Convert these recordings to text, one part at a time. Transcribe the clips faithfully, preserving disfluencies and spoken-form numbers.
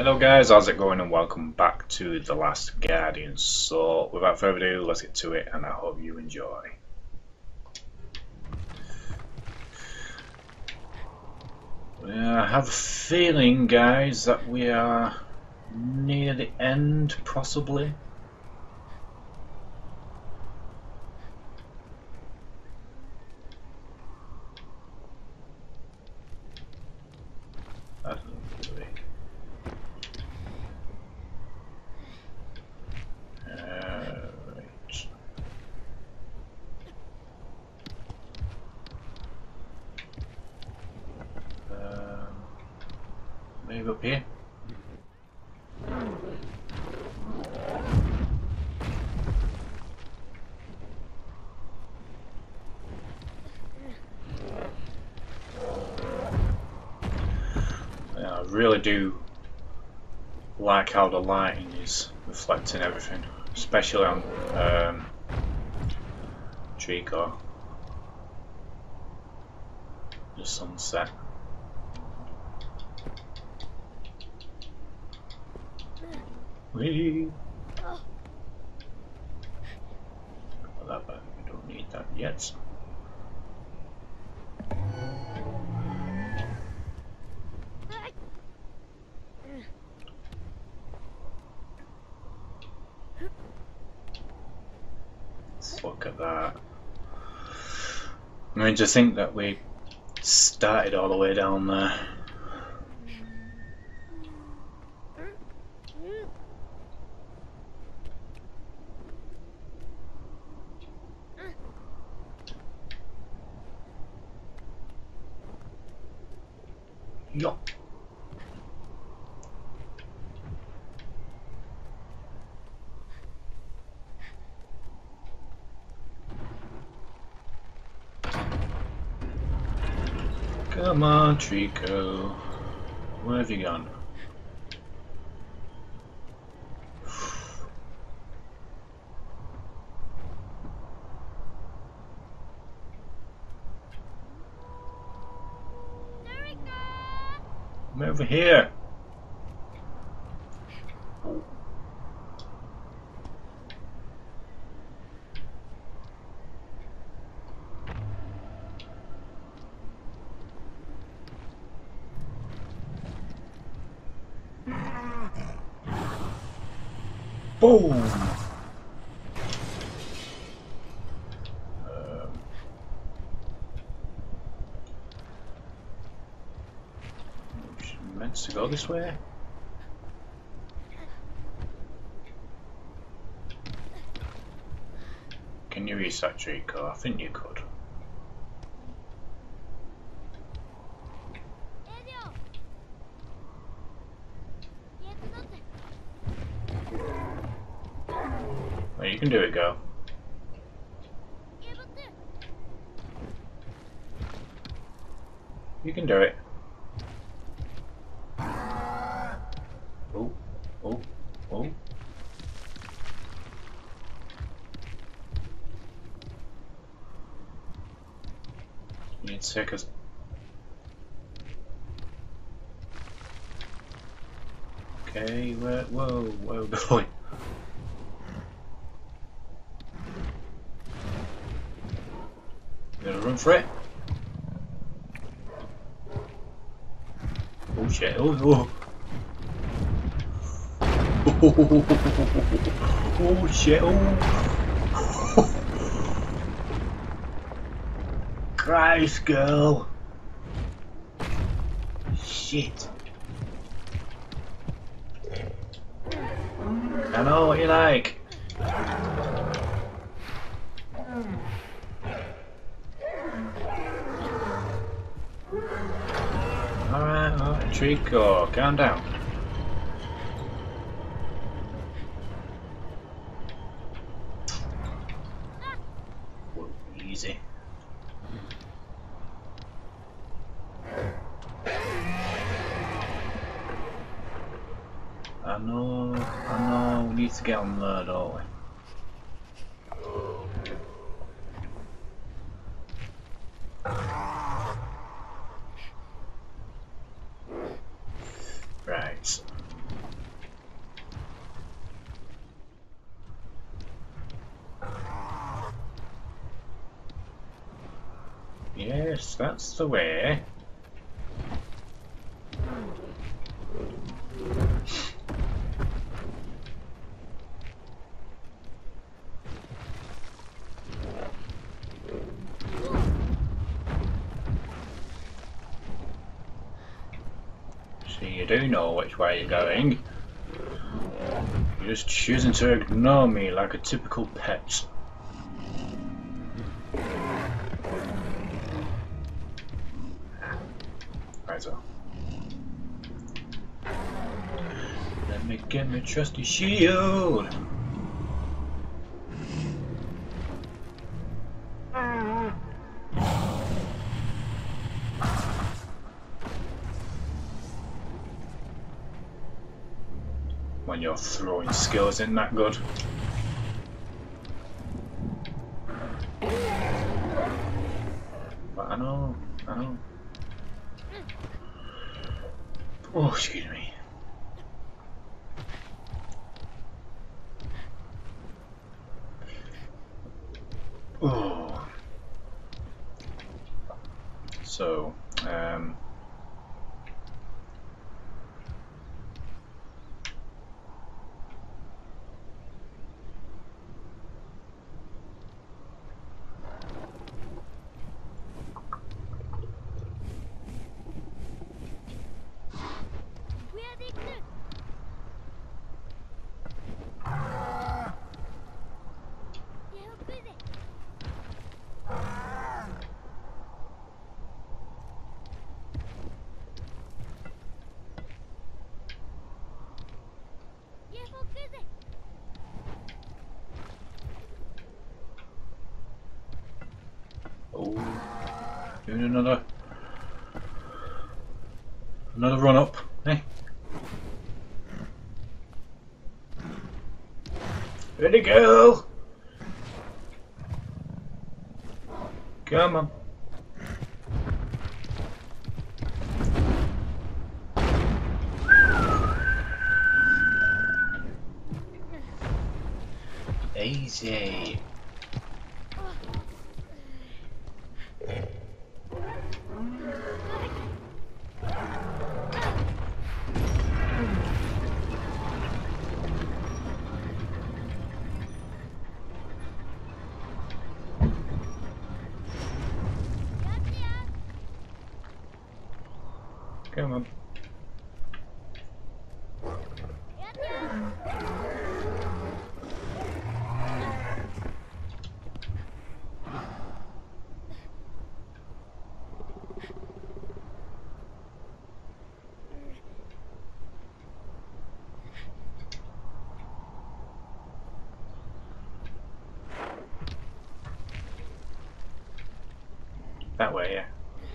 Hello guys, how's it going and welcome back to The Last Guardian. So without further ado, let's get to it and I hope you enjoy. I have a feeling guys that we are near the end possibly. I don't know really. Uh, right. Um, maybe up here. I really do like how the lighting is reflecting everything, especially on um, Trico, the sunset. Whee! Put that back. We don't need that yet. Look at that. I mean, to think that we started all the way down there. Yo. Come on, Trico. Where have you gone? I'm over here. Boom! Um, meant to go this way. Can you reset Trico? I think you could. Well, you can do it, go. You can do it. Oh, oh, oh. You need to take us. Okay, where? Whoa, where are we going? Gonna run for it. Oh shit! Oh, oh. Oh shit! Oh. Christ, girl! Shit! I know what you like. Alright, alright, Trico, calm down. Whoa, easy. I know, I know, we need to get on there, don't we? Right. Yes, that's the way. So you do know which way you're going. You're just choosing to ignore me like a typical pet. Right, so. Let me get my trusty shield. When your throwing skill isn't that good. But I know, I know. Oh, excuse me. Oh. So, um. Oh, doing another another run up, eh? Ready, go! Come on. Easy. Come on. That way, yeah.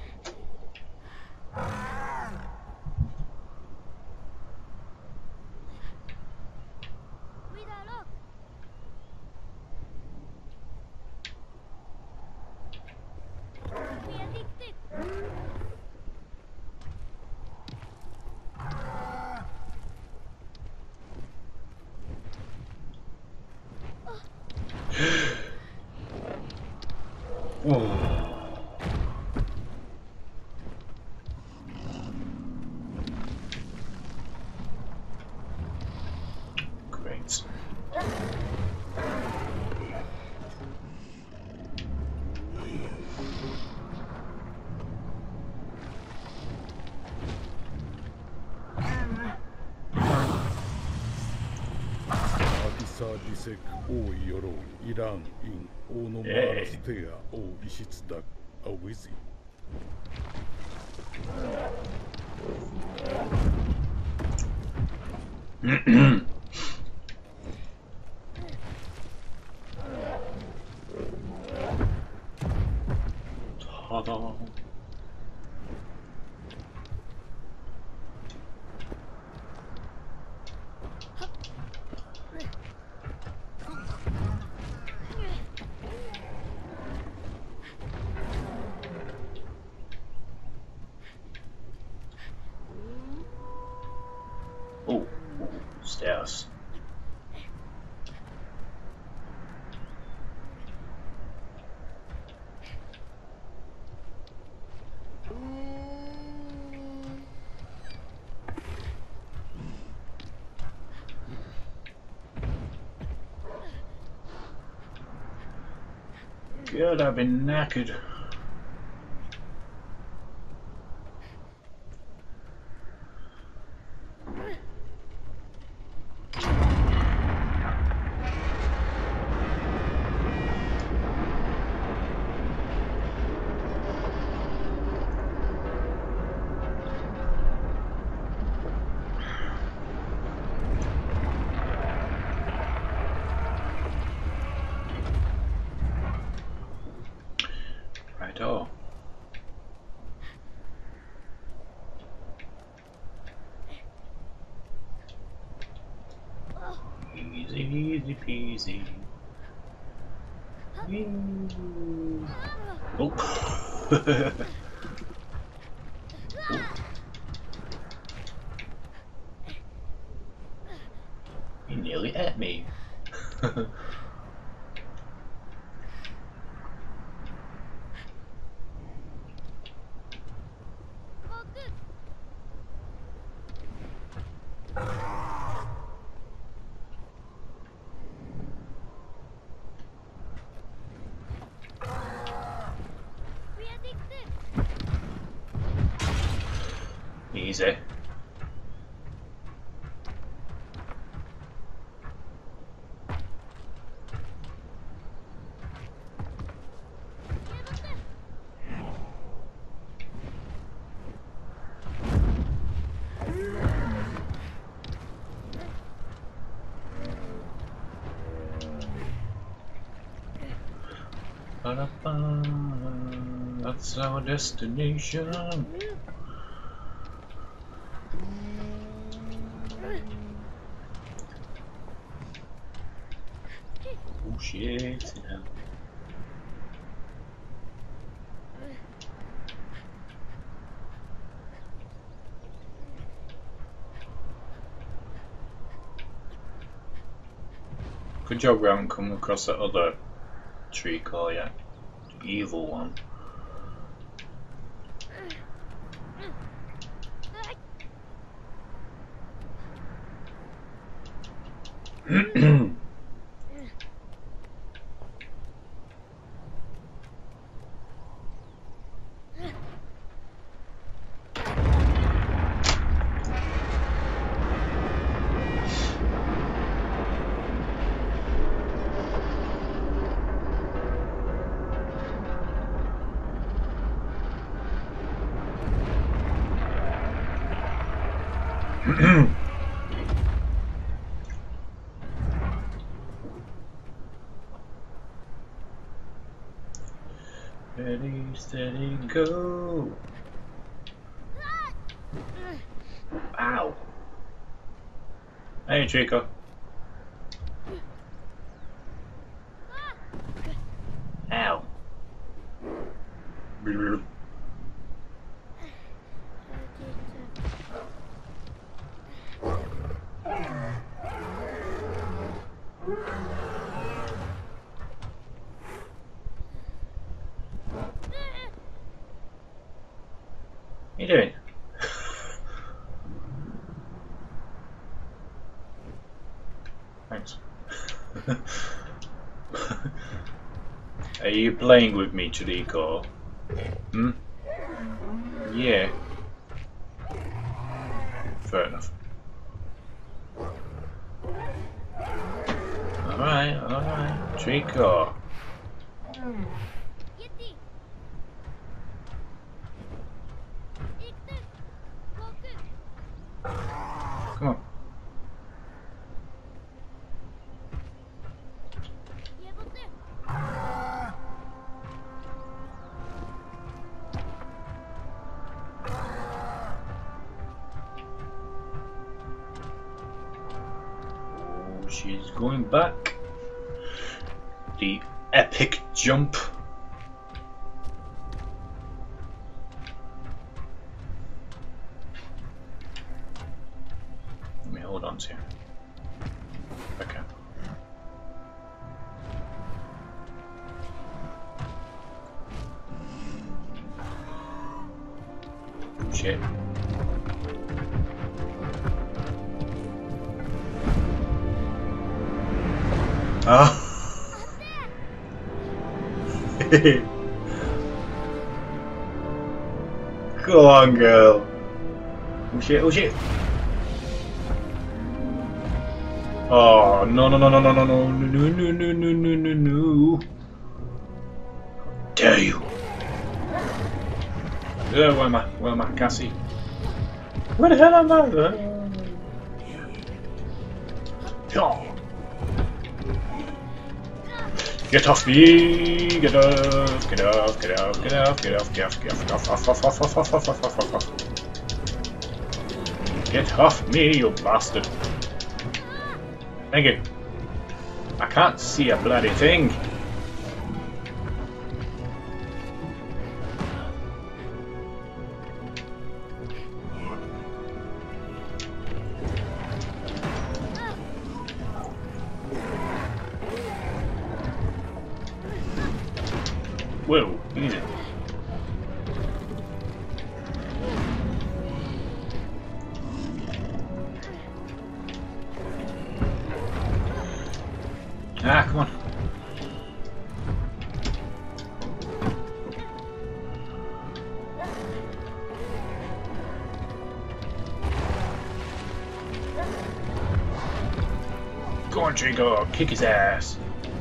Oh. Great. Disek o yoro iran in ono marastea o ishitsdak awizi. Ta-da. Oh, stairs. God, I've been knackered. Righto. Easy, easy peasy. Whee. Oh. He nearly ate me. Easy. Ba-da-ba. That's our destination. Oh shit. Yeah. Good job we haven't come across that other Trico yet. The evil one. Ready, steady, go! Ow! Hey, Trico. Ow! Blurr. What are you doing? Thanks. Are you playing with me, Trico? Hmm? Yeah. Fair enough. Alright, alright. Trico. Come on. Oh, she's going back. The epic jump. Let me hold on to you. Okay. Shit. Ah. Go on, girl. Oh shit, oh shit. Oh, no, no, no, no, no, no, no, no, no, no, no, no, no, no. Dare you? Uh, where am I? Where am I? Can't see. Where the hell am I? Uh, oh. Get off me! Get off! Get off! Get off! Get off! Get off! Get off! Get off! Off! Off! Off! Off! Off! Off! Off! Off! Off! Off! Get off me, you bastard! Thank you. I can't see a bloody thing. Whoa, easy. Ah, come on. Go on, Trico, kick his ass.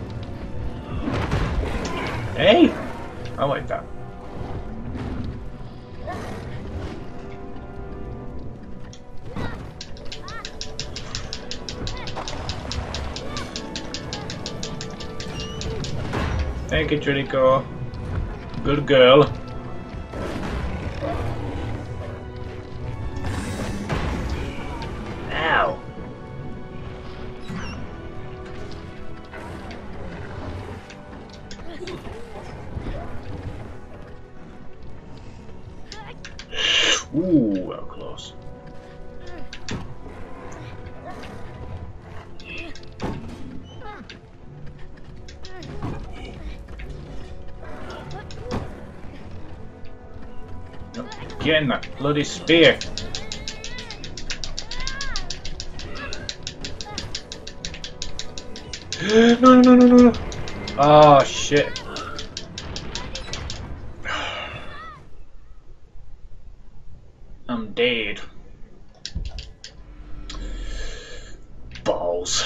Hey! I like that. Thank you, Trico. Good girl. Ow. Ooh, well close. Again, that bloody spear. No, no, no, no, no. Oh, shit. I'm dead. Balls.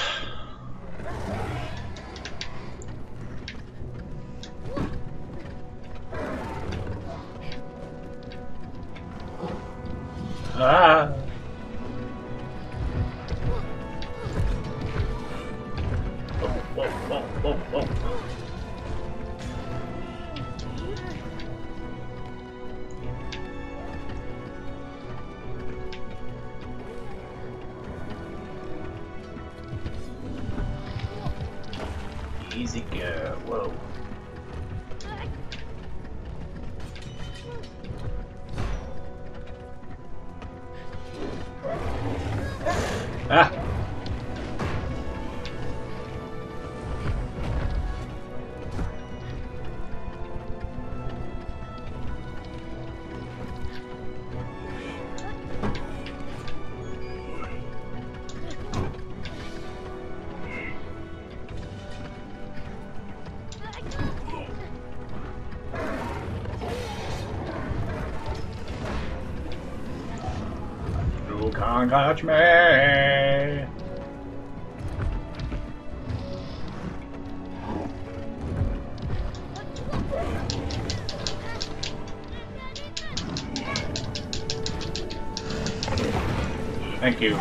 Ah. Oh, oh, oh, oh, oh. Easy girl. Whoa. Ah. You can't catch me. Thank you.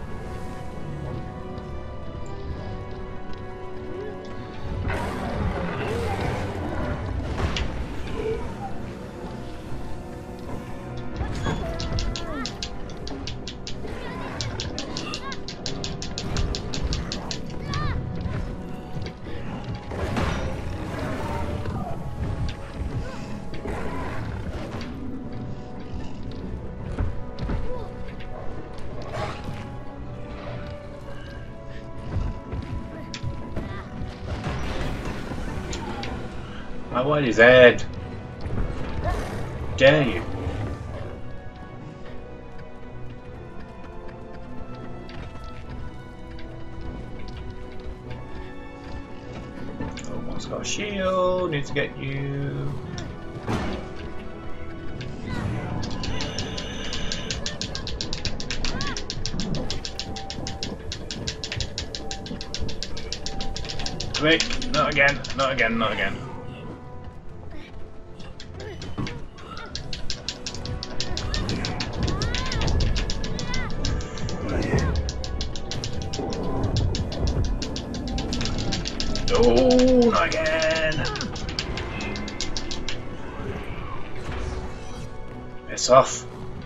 I want his head. Dare you? Oh my It's got a shield. Need to get you. Wait, not again, not again, not again. Oh, not again! Piss off.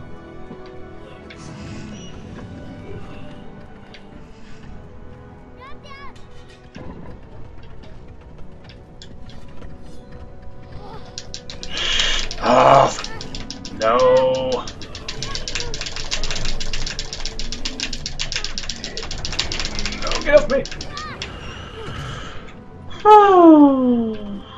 Ah, no. No, get off me. Oh.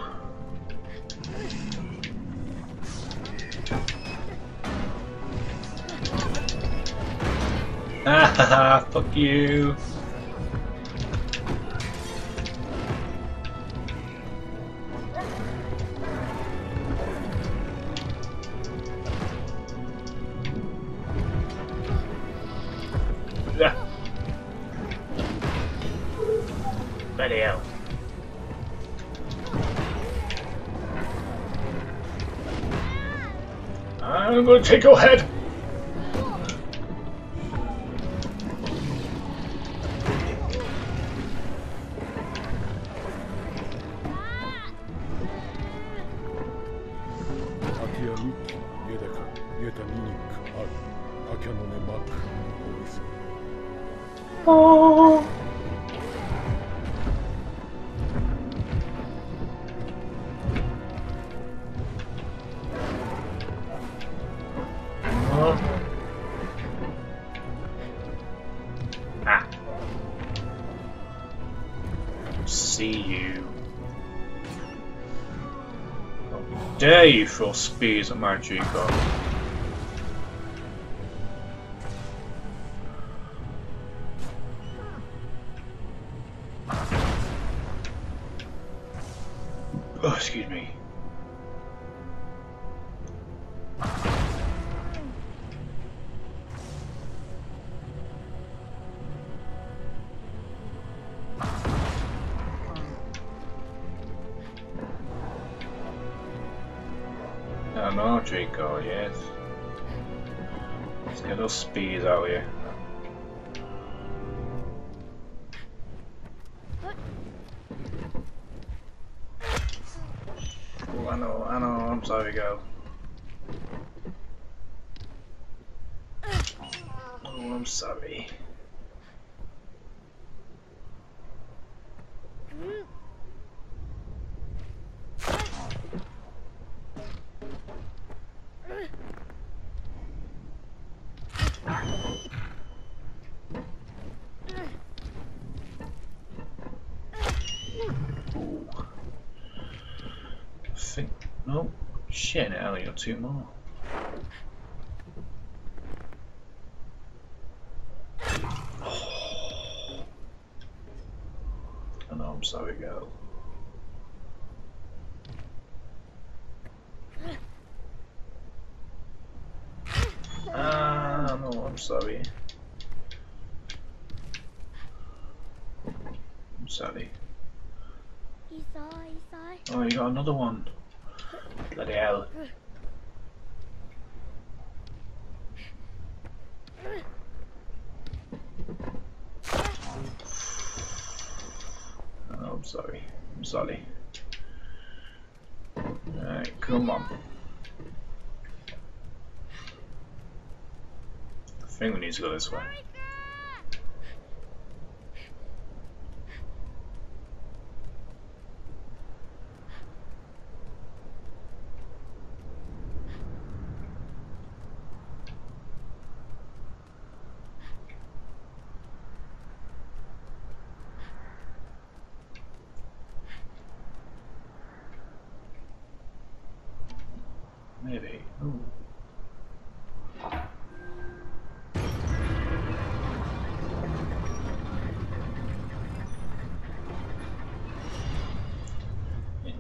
Ah, fuck you. Bloody hell. I'm gonna take your head. Oh. Ah. See you. How dare you throw spears at my Trico? Oh, excuse me. No, no, Trico, yes. Let's get those speeds out here. Oh, I know, I know, I'm sorry, girl. Oh, I'm sorry. Ooh. I think, no, shit, I only got two more. Oh. I know, I'm sorry, girl. Ah, no, I'm sorry. I'm sorry. Oh, you got another one. Bloody hell. Oh, I'm sorry. I'm sorry. Alright, come on. I think we need to go this way. Maybe. Ooh.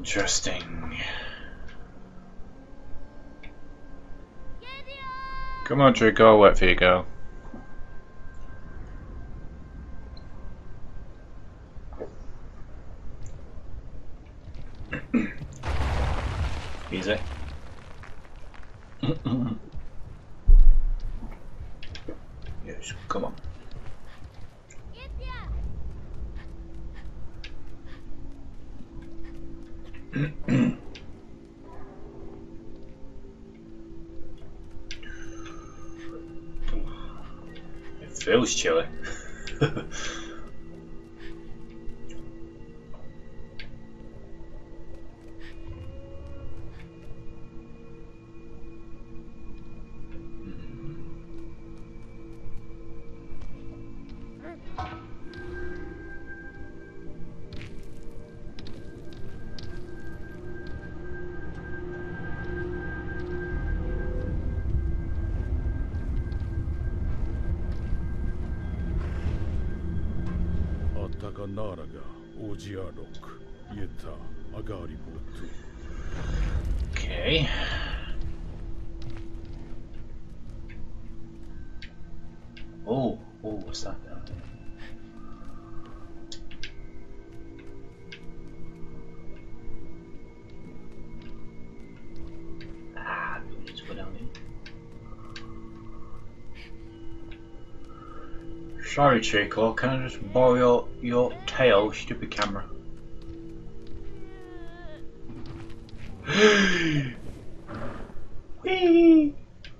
Interesting. Come on, Trico, I'll wait for you, go. Easy. Yes, come on. It feels chilly. Okay. Oh, oh, what's that down there? Ah, we need to go down here. Sorry, Trico, can I just borrow your, your tail, stupid camera? Whee!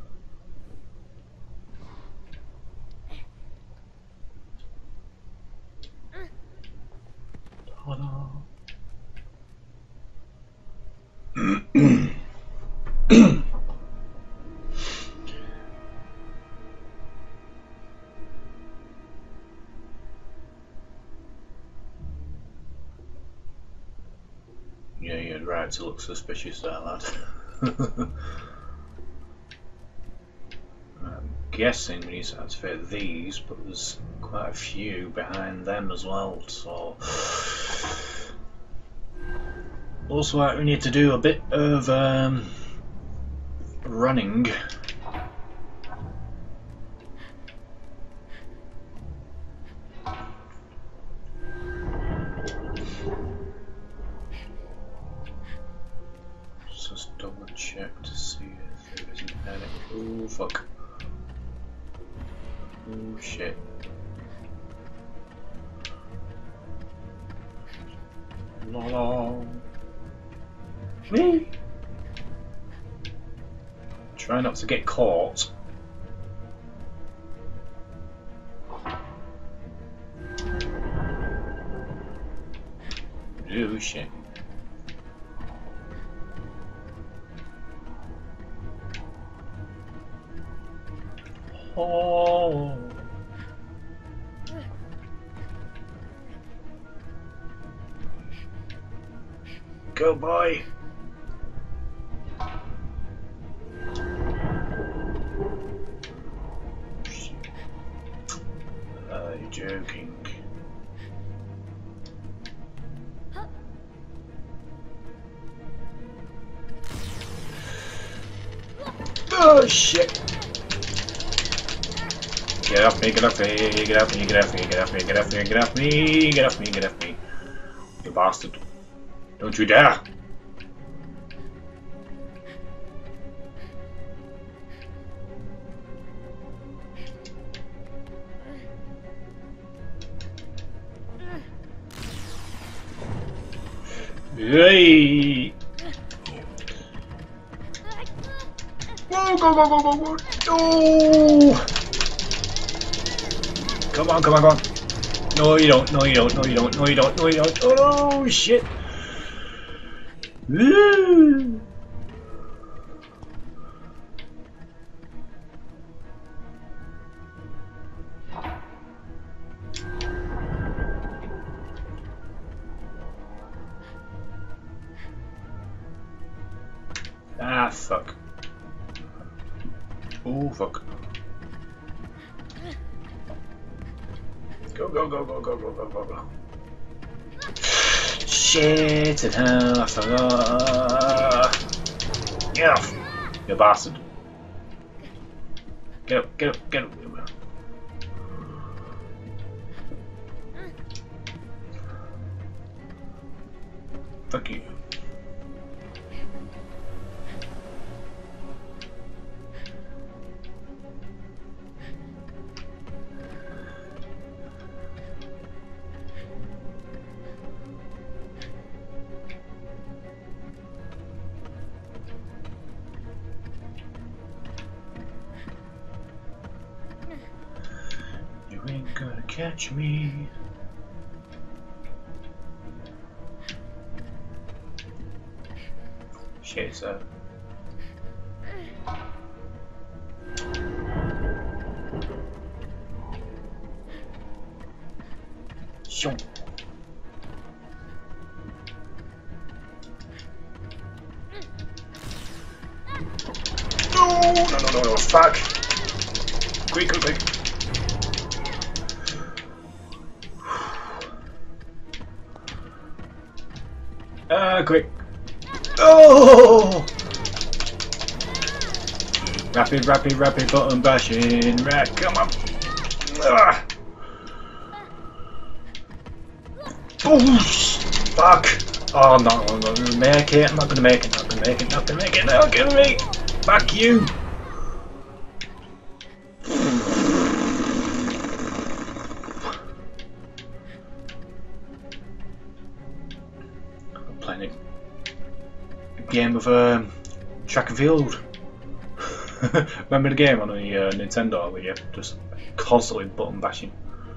Ta-da. Yeah, you're right to look suspicious there, lad. I'm guessing we need to activate these, but there's quite a few behind them as well, so... Also, like, we need to do a bit of um, running. Just double check to see if there isn't any. Oh fuck. Oh shit. La la. Whee! Try not to get caught. Oh shit. Oh. Go, boy. Uh, you're joking. Oh shit. Get off me, get off me, get off me, get off me, get off me, get off me, get off me, get off me, get off me. You bastard. Don't you dare! Hey! Go, go, go, go, go, go! No! Come on, come on, come on! No, you don't, no, you don't, no, you don't, no, you don't, no, you don't. Oh, no, shit! Woo! Ah, fuck. Oh, fuck. Go, go, go, go, go, go, go, go, go. Shit in hell, I forgot. Get off, you bastard. Get up, get up, get up. Fuck you. You ain't gonna catch me. Shit, so. Shoo. No, no, no, no, no, fuck. Quick, quick, quick. Ah, uh, quick. Oh! Rapid, rapid, rapid button bashing. Right, come on. Ah. Oh, fuck. Oh, no, I'm not gonna make it. I'm not gonna make it. Not gonna make it. Not gonna make it. Not gonna make it. Fuck you. I'm playing a game of um, track and field. Remember the game on the uh, Nintendo where you're just constantly button bashing?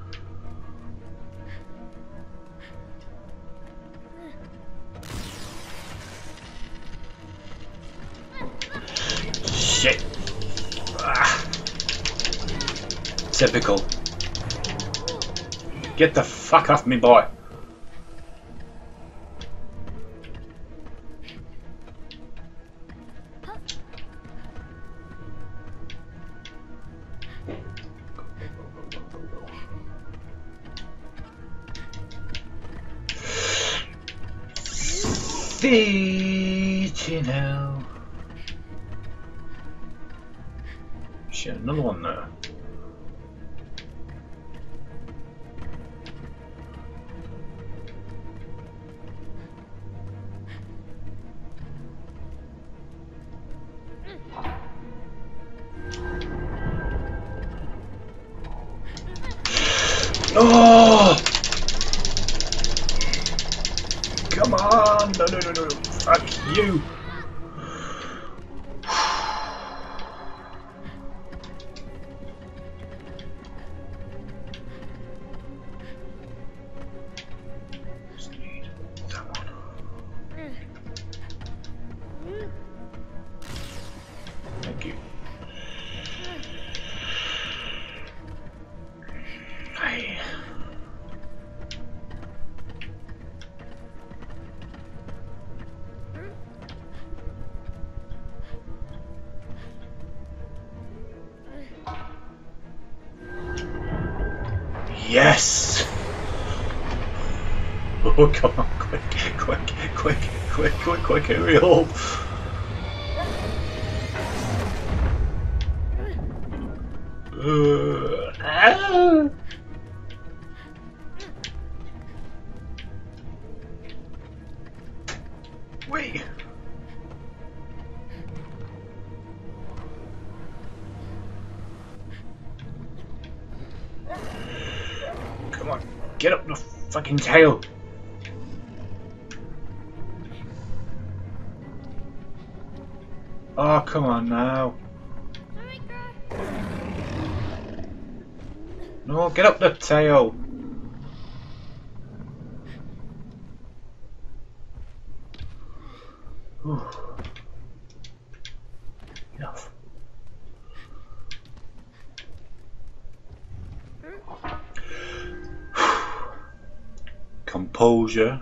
Shit! Ah. Typical. Get the fuck off me, boy! Feet now. Shit, another one there. Oh! Come on! No, no, no, no! Fuck you! Just need that one. Thank you. Hey. Yes! Oh, come on, quick, quick, quick, quick, quick, quick, hurry up! Uh, ah. Wait! Come on, get up the fucking tail! Oh, come on now. No, get up the tail. Whew. Enough. Composure.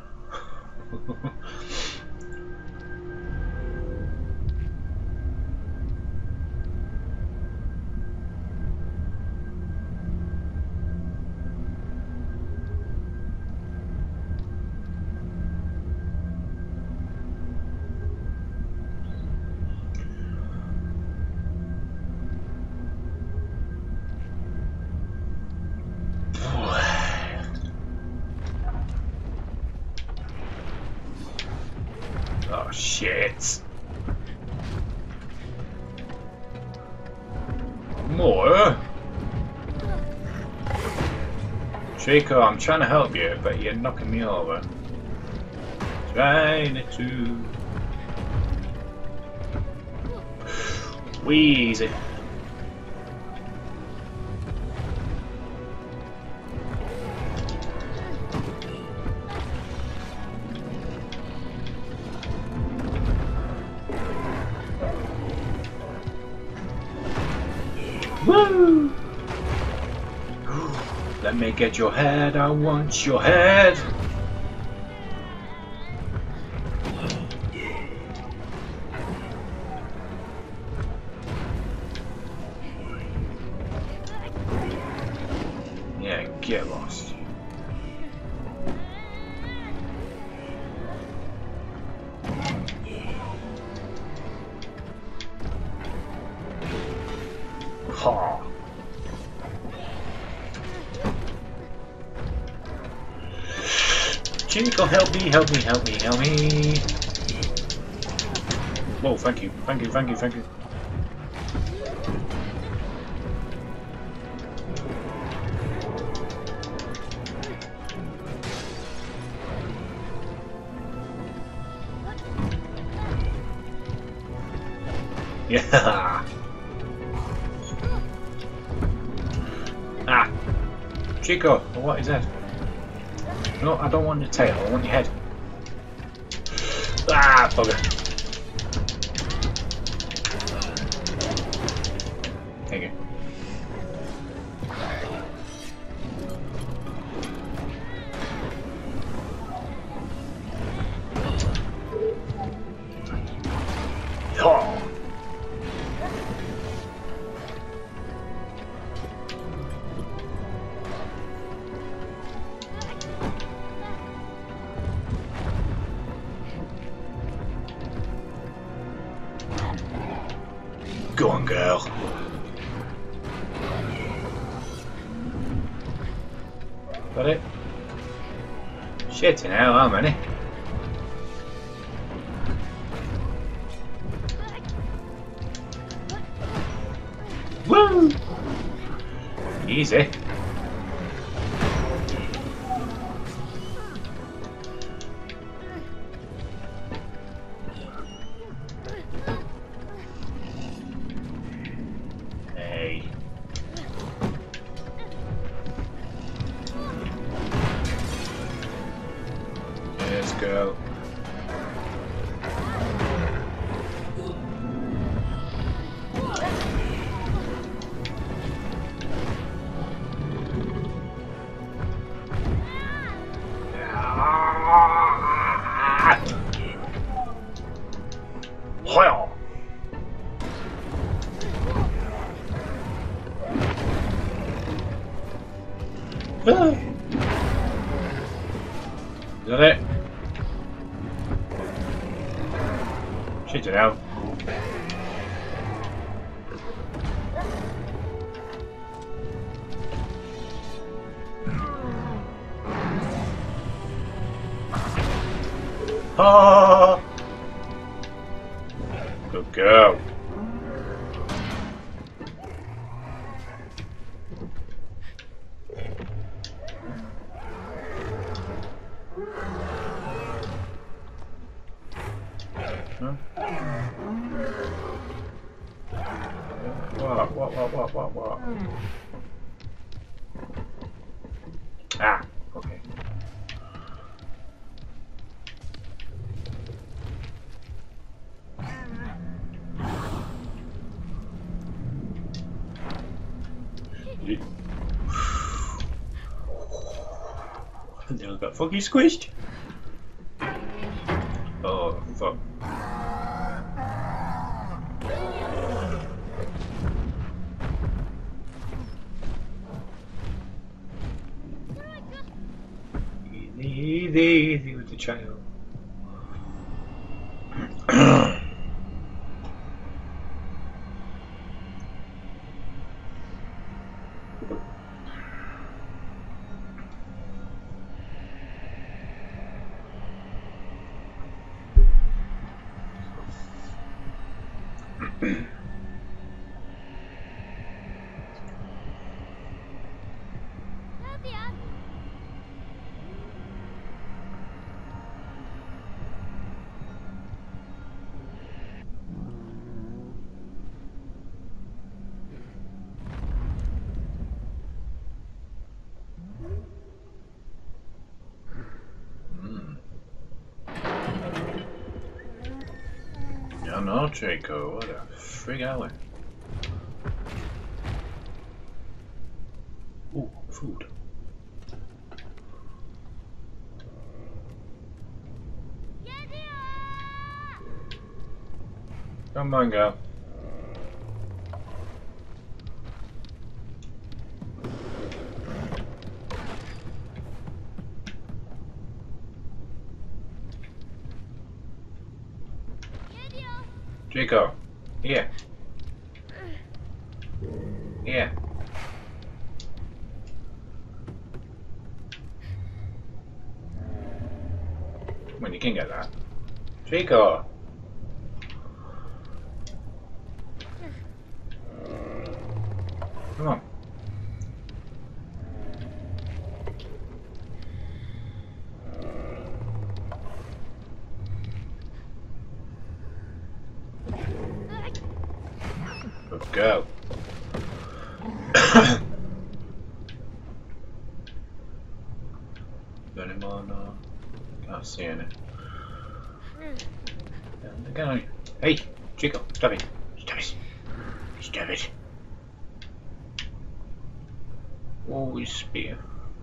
Oh shit. More? Trico, I'm trying to help you, but you're knocking me over. Trying to... Wheezy. Woo! Let me get your head, I want your head. Yeah, get lost. Ha. Trico, help me, help me, help me, help me. Whoa, thank you, thank you, thank you, thank you. Yeah. Ah. Trico, what is that? No, I don't want your tail, I want your head. Ah, bugger. Thank you. Oh. Go on, girl. Got it? Shit in hell, how many? Woo! Easy. Let's go. Well. Is that it? Shit it out. Ah! Good girl. Huh? What, what, what, what, what, what? Ah, okay. Nearly got fucking squished. Oh, fuck. Easy, easy with the child. I know, Trico. What a frig alley. Ooh, food. Come on, girl. Trico, here. Here. Come on, you can get that. Trico. Come on. Let's go. Any more? No. Can't see any. And the guy. Hey, Trico, stop it. Stop it. Stop it. Always spear.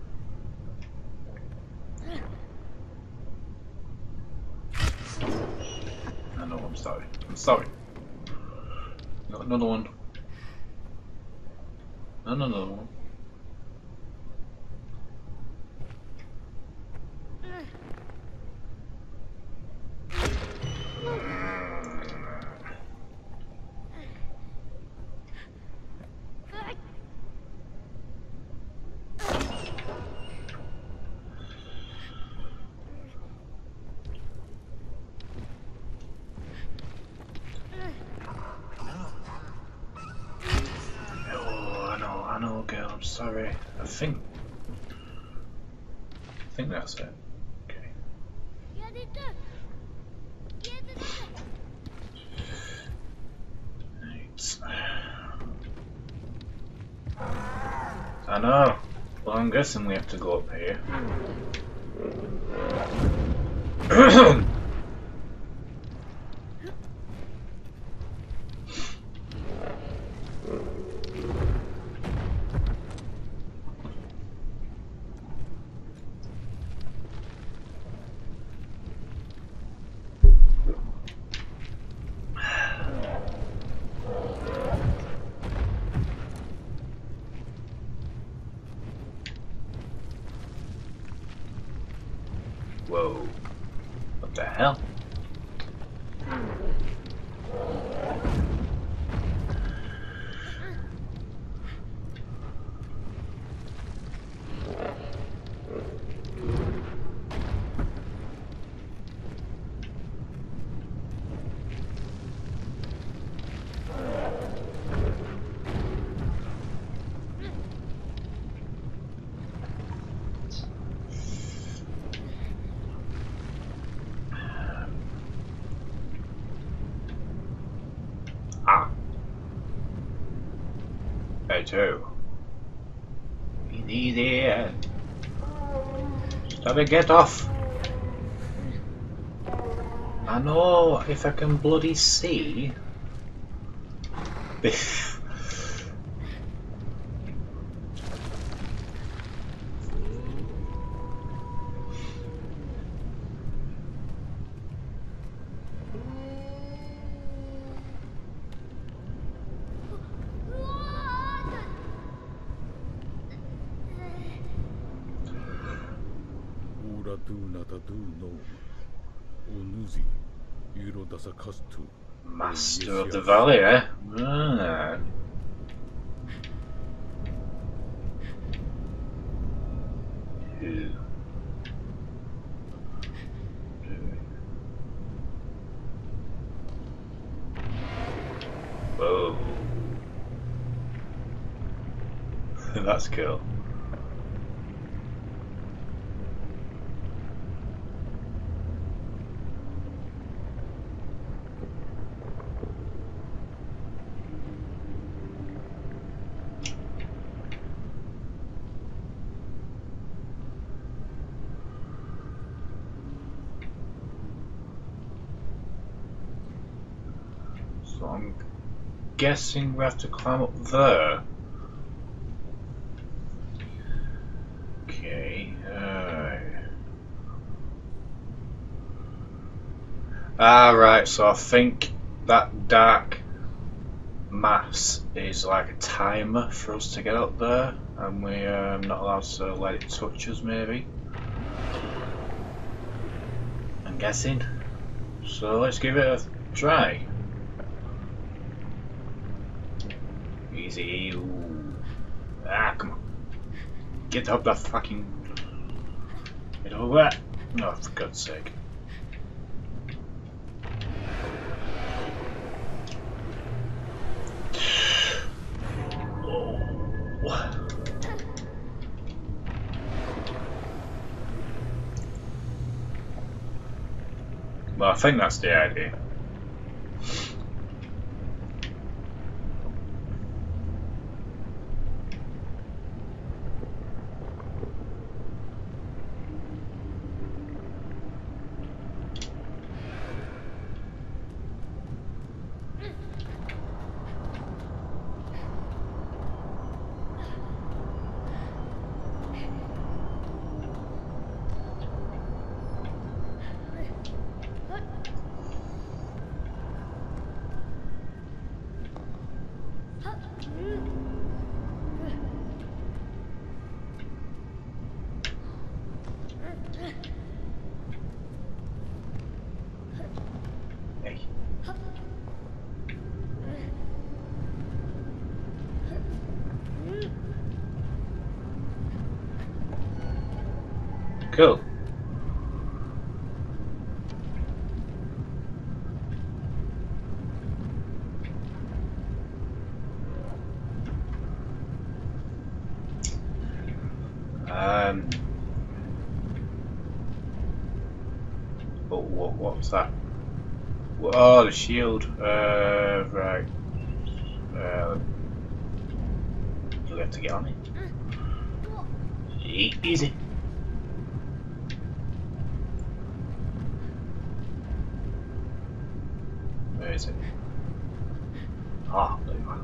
I know, I'm sorry. I'm sorry. Got another one. Another one. I'm sorry. I think. I think that's it. Okay. Right. I know. Well, I'm guessing we have to go up here. Whoa. What the hell? Too. Easy there. Stop it, get off. I know if I can bloody see. Master of the Valley, eh? Ah. Who? That's cool. So I'm guessing we have to climb up there. Okay. Uh... Ah, right. So I think that dark mass is like a timer for us to get up there, and we're um, not allowed to let it touch us. Maybe. I'm guessing. So let's give it a try. Easy. Ooh. Ah, come on. Get up that fucking... Get over that. Oh, for God's sake. Oh. Well, I think that's the idea. Cool. Um. Oh, what? What was that? Oh, the shield. Uh, right. Uh, do we have to get on it? E easy. Where is it? Ah, there you are.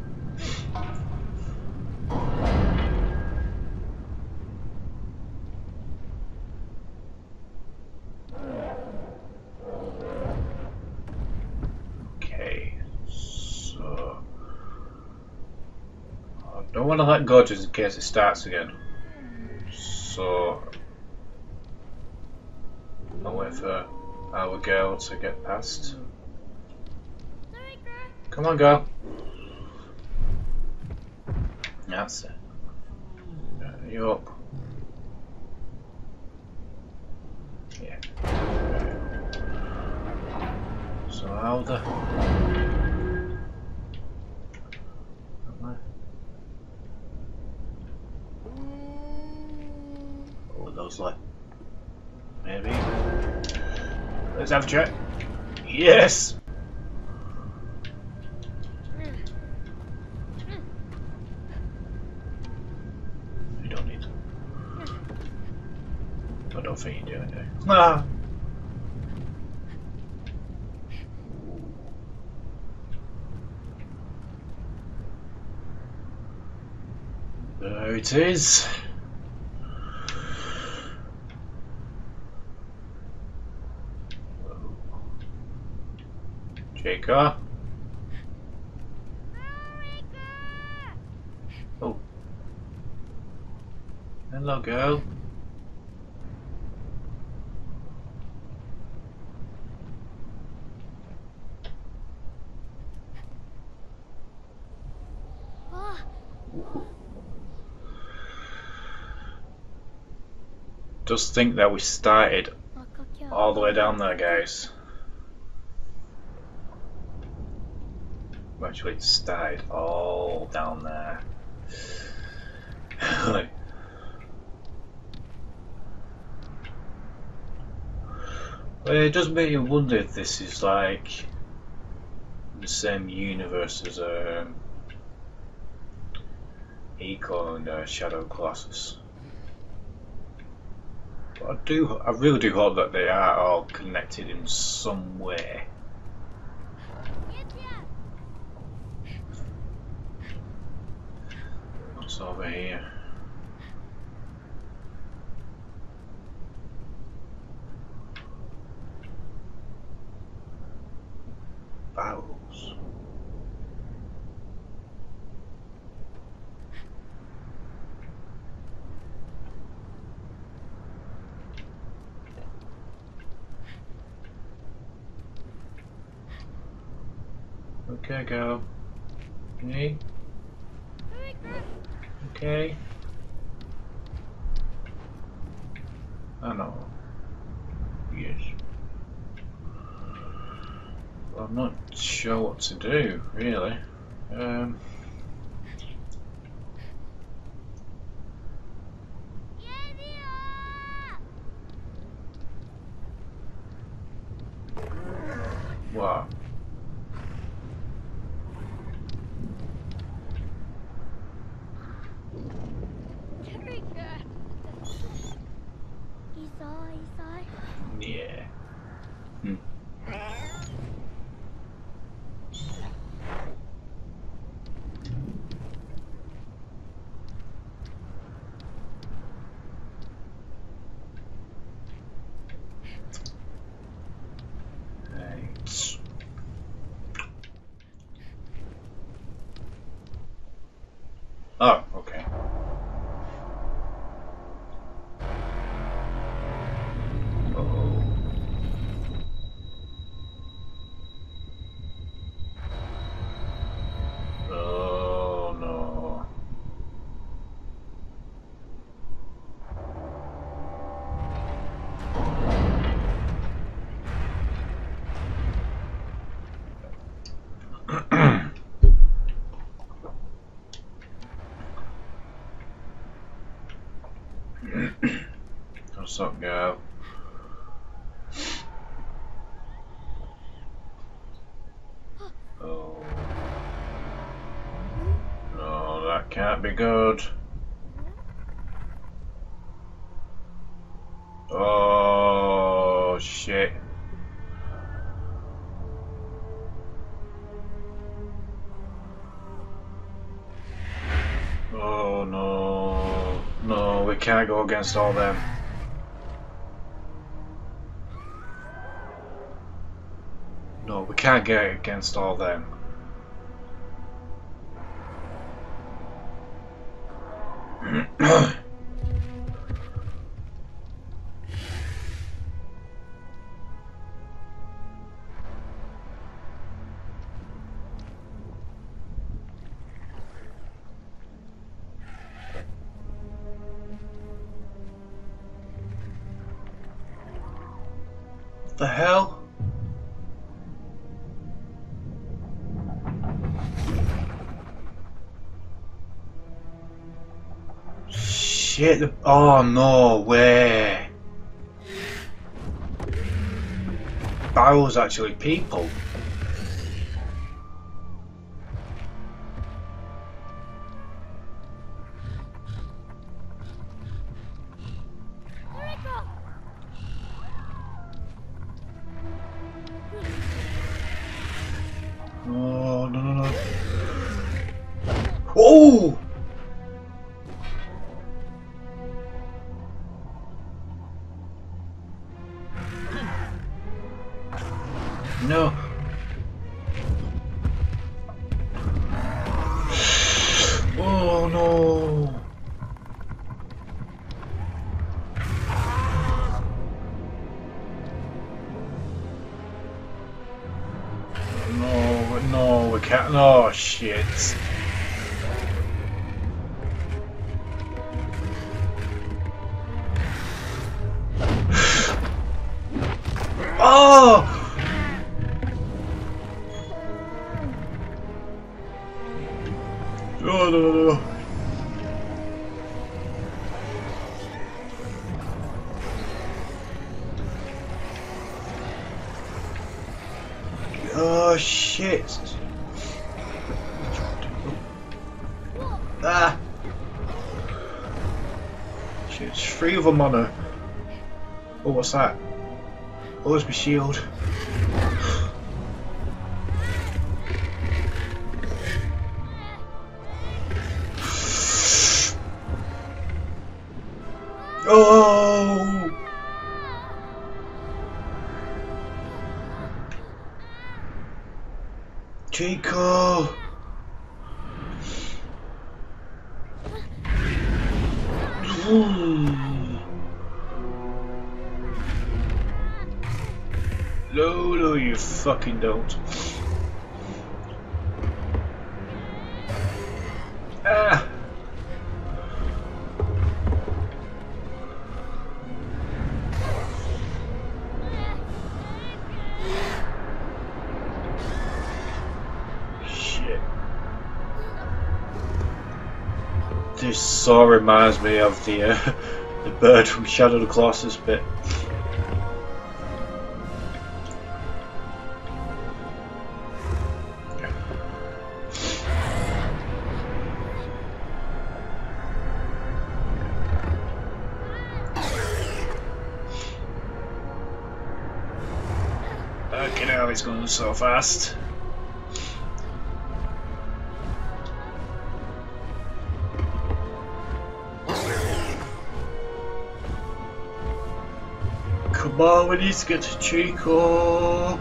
Okay, so I don't want to let go just in case it starts again. So I'll wait for our girl to get past. Come on, girl. That's it. Are you up? Yeah. So how the... Oh, those like... Maybe. Let's have a check. Yes! You don't need to. I don't think you do it, do you? Ah! There it is. Trico. Oh. Hello, girl. Just think that we started all the way down there, guys. We actually started all down there. Like, well, it does make you wonder if this is like the same universe as um, Ico and uh, Shadow Colossus. But I do, I really do hope that they are all connected in some way. What's over here? Barrels. Okay, go. Okay. Okay. I know. Yes. Well, I'm not sure what to do, really. Um. What? Yeah. Hmm. Right. Oh, okay. Oh. Oh no. What's up, girl? Oh. No, that can't be good. Oh, shit. Oh, no. No, we can't go against all them. No, we can't get against all them. What the hell? Shit, the, oh no way. Barrel's actually people. Oh, no, no, no. Oh! No. Oh, no. No, no, we can't. Oh, shit. Oh! No, no, no, no. Oh shit! Ah! Shit, there's three of them on her. Oh, what's that? Oh, it's my shield. Oh! Trico! No, no, you fucking don't. Ah! Shit. This so reminds me of the uh, the bird from Shadow the Colossus bit. Okay, now it's going so fast. Come on, we need to get to Trico.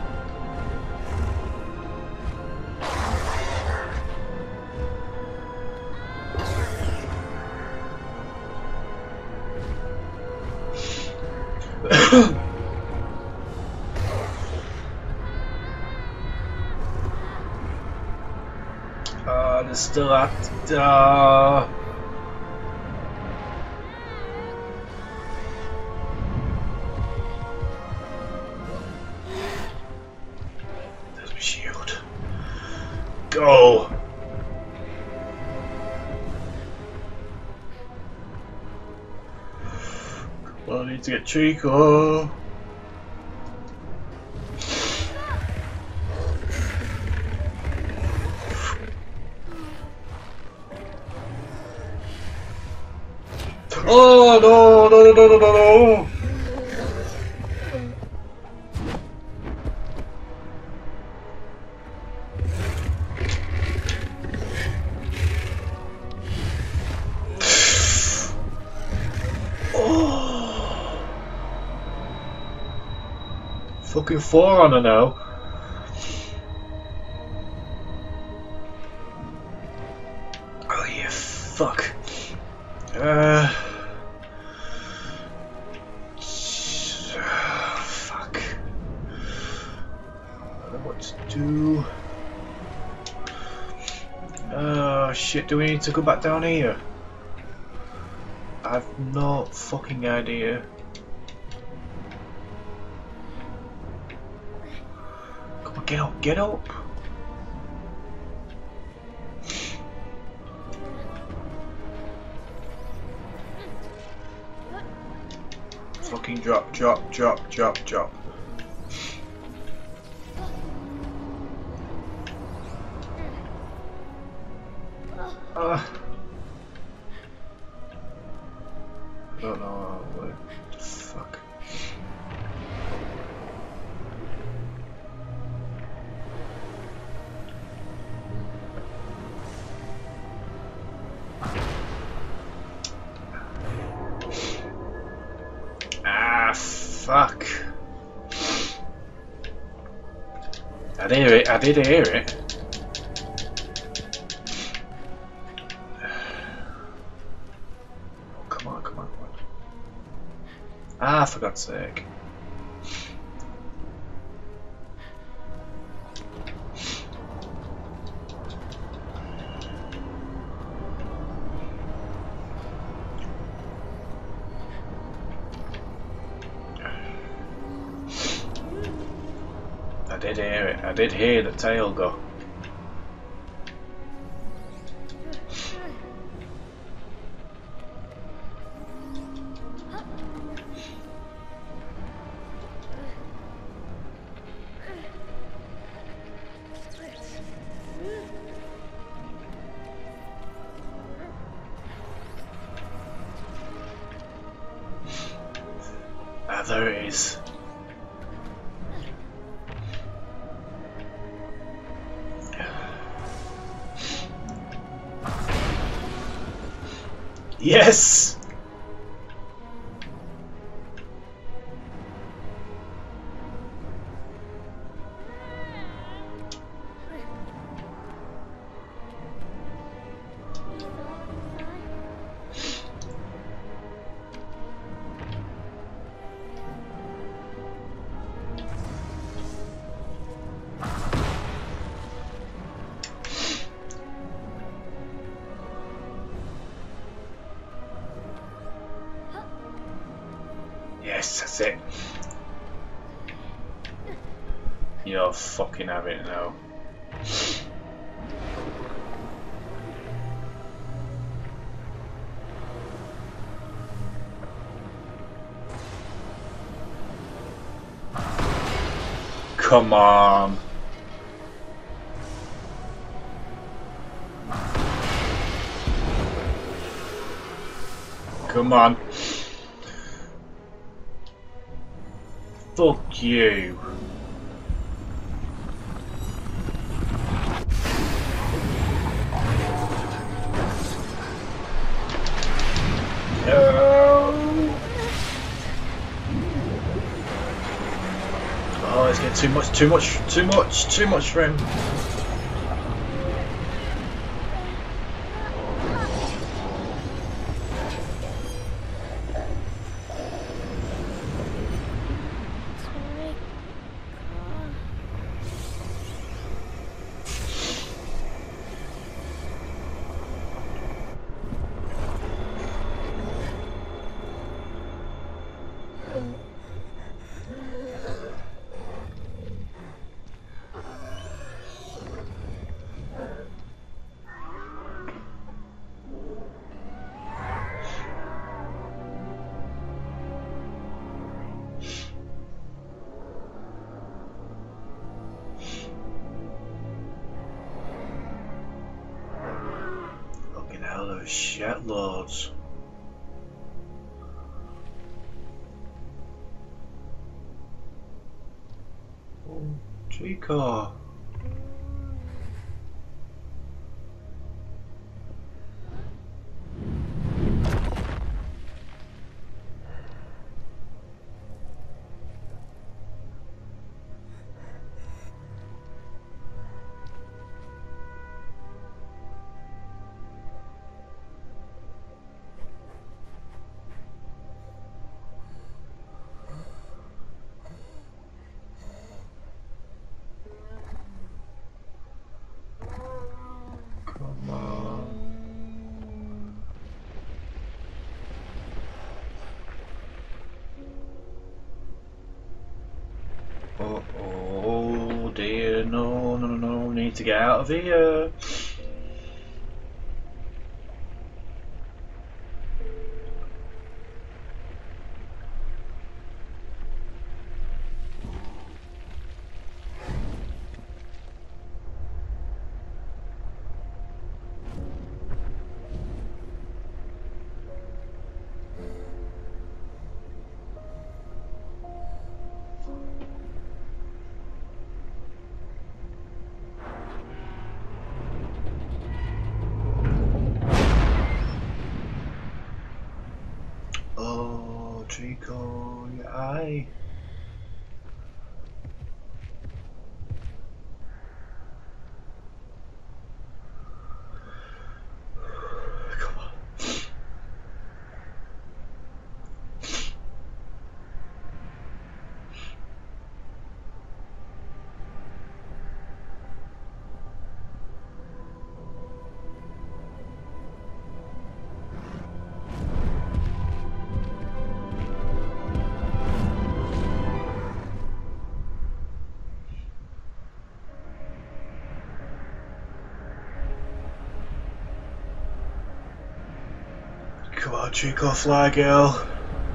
Ah, they're still at. Uh, There's my shield. Go! Well, I need to get Trico. Oh no no no no no no! Oh! Fucking four on her now. Oh yeah, fuck. Uh. Fuck. I don't know what to do. Oh shit, do we need to go back down here? I have no fucking idea. Come on, get up, get up! Fucking drop, drop, drop, drop, drop. Uh, I don't know what the fuck. Ah, fuck. I did hear it, I did hear it. Come on, come on, come on. Ah, for God's sake. I did hear it. I did hear the tail go. there it is. Yes! Yes, that's it. You're fucking having it now. Come on. Come on. Fuck you. No. Oh, it's getting too much, too much, too much, too much for him. Shit loads. Oh, Trico. Oh, oh dear, no, no, no, no, we need to get out of here. Trico, your eye. Come on. Come on, Trico, fly girl.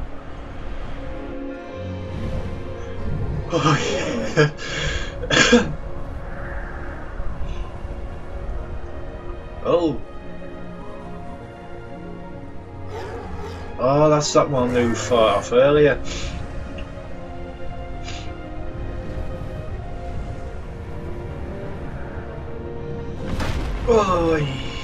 Oh yeah. Oh. Oh, that's that one who fought off earlier. Oi.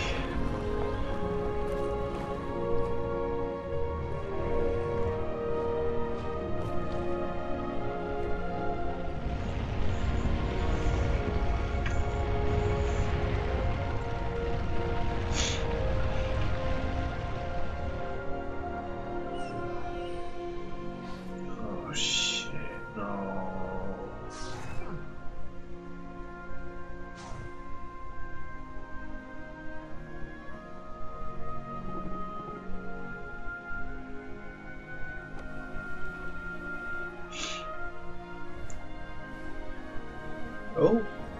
Oh shit, no. Oh.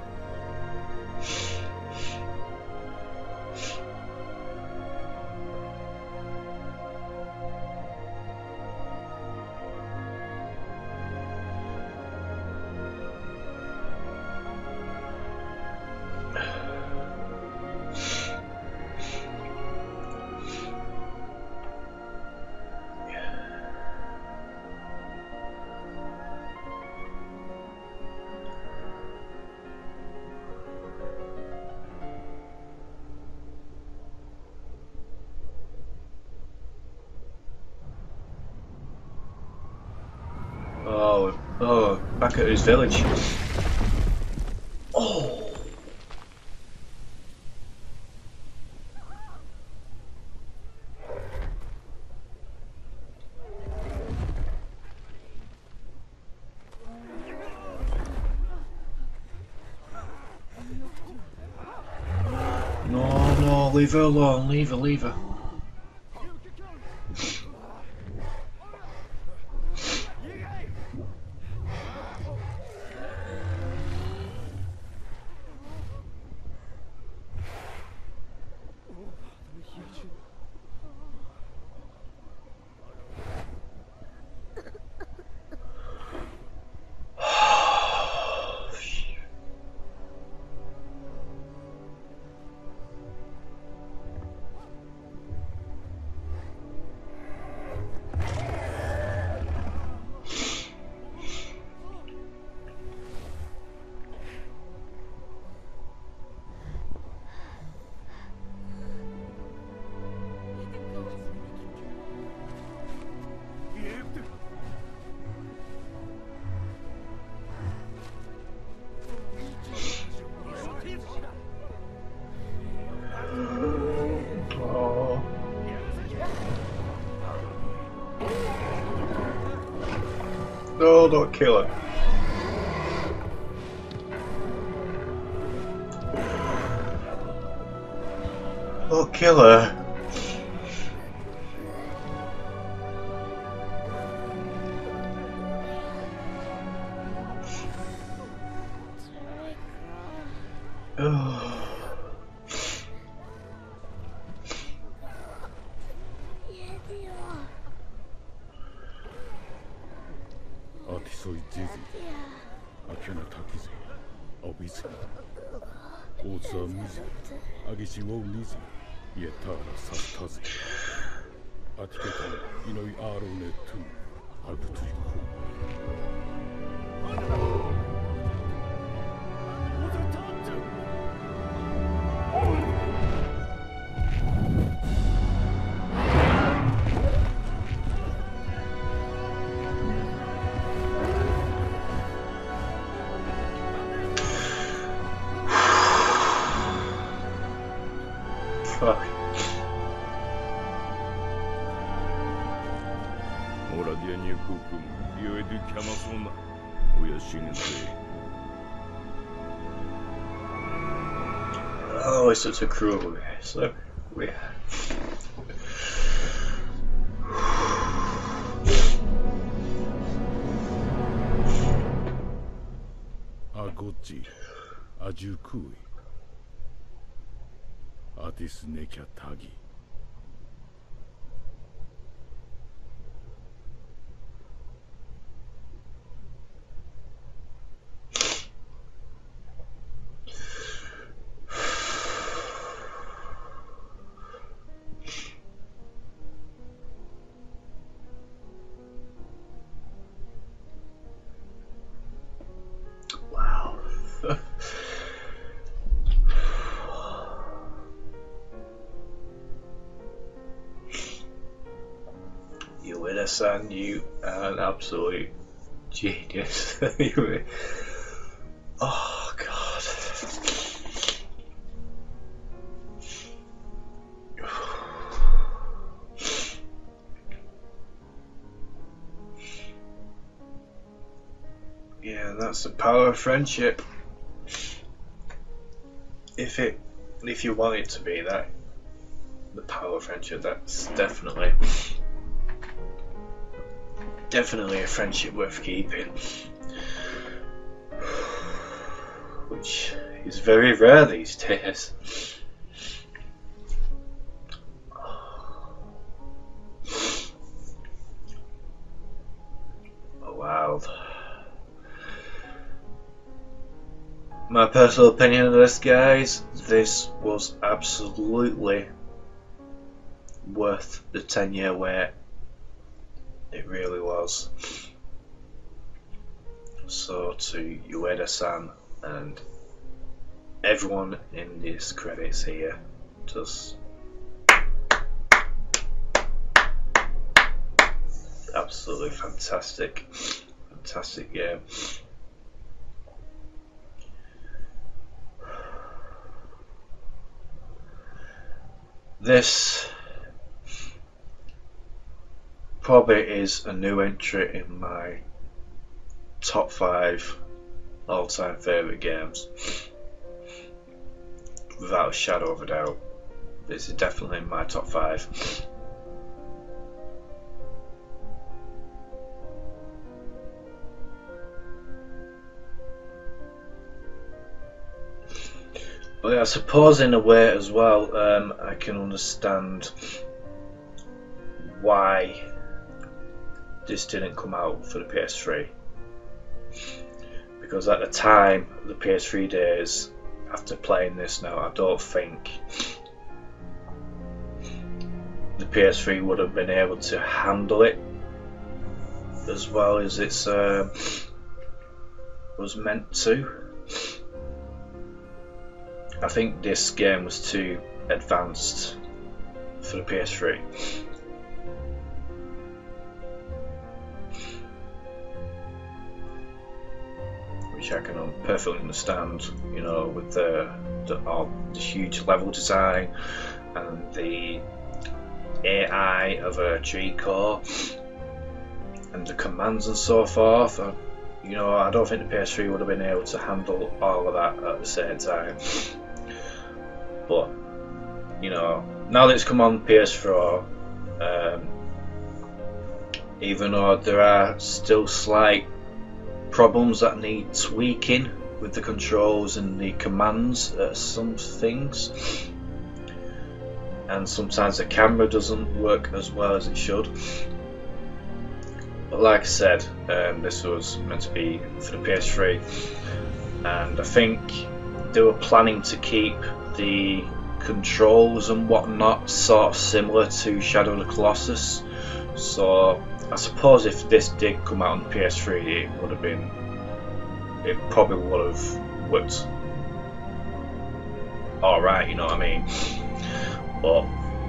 Oh, oh, back at his village. Oh. No, no, leave her alone, leave her, leave her. Oh. No, don't kill her. Don't kill her. Oh. アティソイジズアケナタキズオビズオーツァミズアギシウォウニズイエターラサスタズアティケタイノイアーロネトゥアルトゥイコ Fuck. Oh, it's such a cruel way. So weird. Agochi, Ajukui, Atis HatCHeTHaZ. Ueda-san, you are an absolute genius. Oh god. Yeah, that's the power of friendship. If it, if you want it to be that, the power of friendship, that's definitely, definitely a friendship worth keeping. Which is very rare these days. Oh wow. My personal opinion of this, guys, this was absolutely worth the ten year wait. It really was. So to Ueda-san and everyone in these credits here, just absolutely fantastic, fantastic game. This probably is a new entry in my top five all-time favourite games, without a shadow of a doubt. This is definitely in my top five. But I suppose in a way as well, um, I can understand why this didn't come out for the P S three. Because at the time, the P S three days, after playing this now, I don't think the P S three would have been able to handle it as well as it's uh, was meant to. I think this game was too advanced for the P S three. Which I can perfectly understand, you know, with the, the, all the huge level design and the A I of a Trico and the commands and so forth. I, you know, I don't think the P S three would have been able to handle all of that at the same time. But, you know, now that it's come on P S four, um, even though there are still slight problems that need tweaking with the controls and the commands at some things, and sometimes the camera doesn't work as well as it should. But like I said, um, this was meant to be for the P S three, and I think they were planning to keep the controls and whatnot sort of similar to Shadow of the Colossus. So I suppose if this did come out on the P S three, it would have been, it probably would have worked alright, you know what I mean? But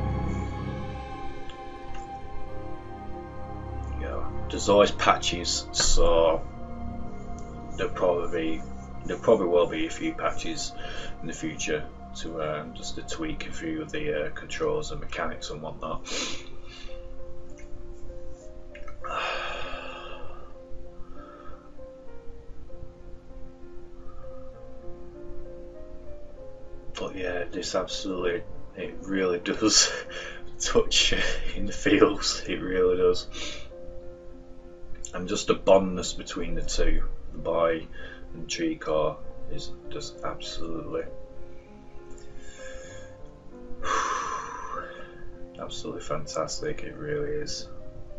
you know, there's always patches, so there'll probably be, there probably will be a few patches in the future to um, just to tweak a few of the uh, controls and mechanics and whatnot. But yeah, this absolutely, it really does touch in the feels, it really does. And just the bondness between the two, the boy and Trico, is just absolutely, absolutely fantastic, it really is.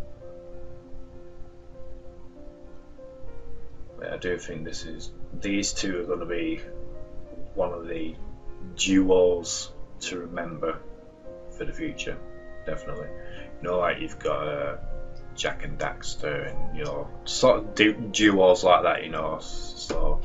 I do think this is, these two are going to be one of the duos to remember for the future, definitely. You know, like you've got uh, Jack and Daxter, and you know, sort of du duos like that, you know. So,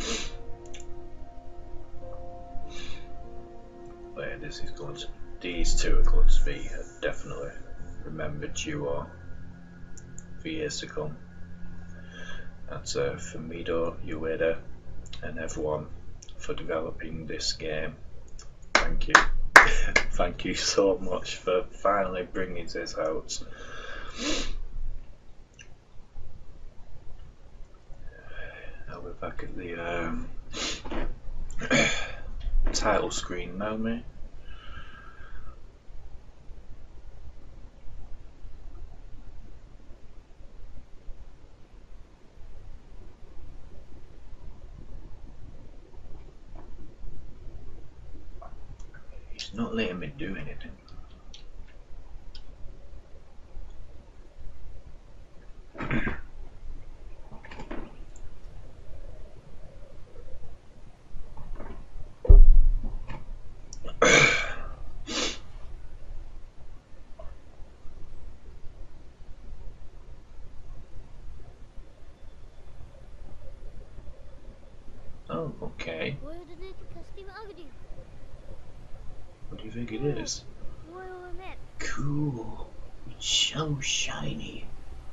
but yeah, this is going to, these two are going to be a definitely remembered duo. for years to come. And uh, Fumido Ueda and everyone for developing this game, thank you. Thank you so much for finally bringing this out. Now we're back at the um, title screen now, mate. He's not letting me do anything. Oh, okay. What do you think it is? Cool. It's so shiny.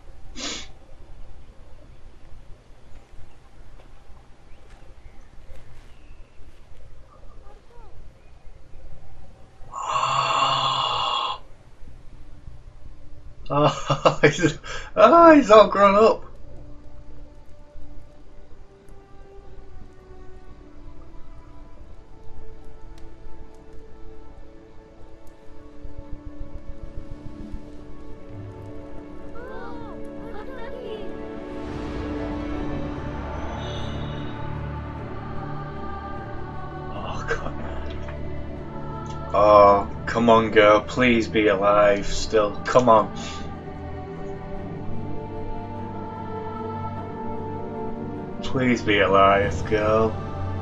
Oh, he's, oh, he's all grown up. Oh, come on, girl, please be alive still. Come on. Please be alive, girl.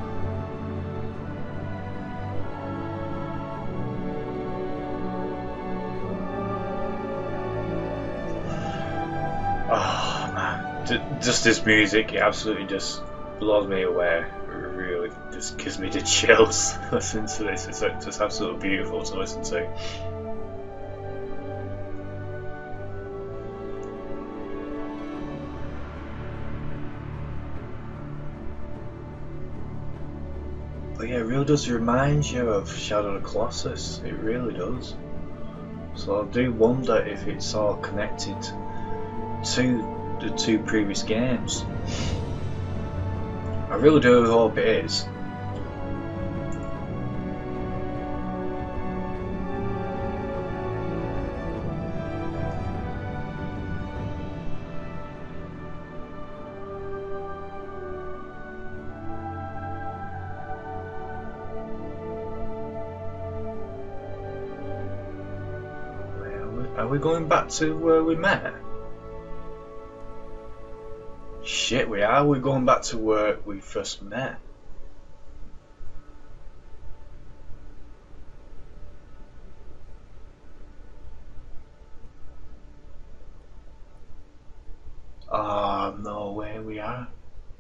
Oh, man. D just this music, it absolutely just blows me away. It really just gives me the chills. Listen to this, it's just absolutely beautiful to listen to. But yeah, it really does remind you of Shadow of the Colossus. It really does. So I do wonder if it's all connected to the two previous games. I really do hope it is. Are we going back to where we met? Shit, we are. We're going back to where we first met. Ah, oh, no way we are.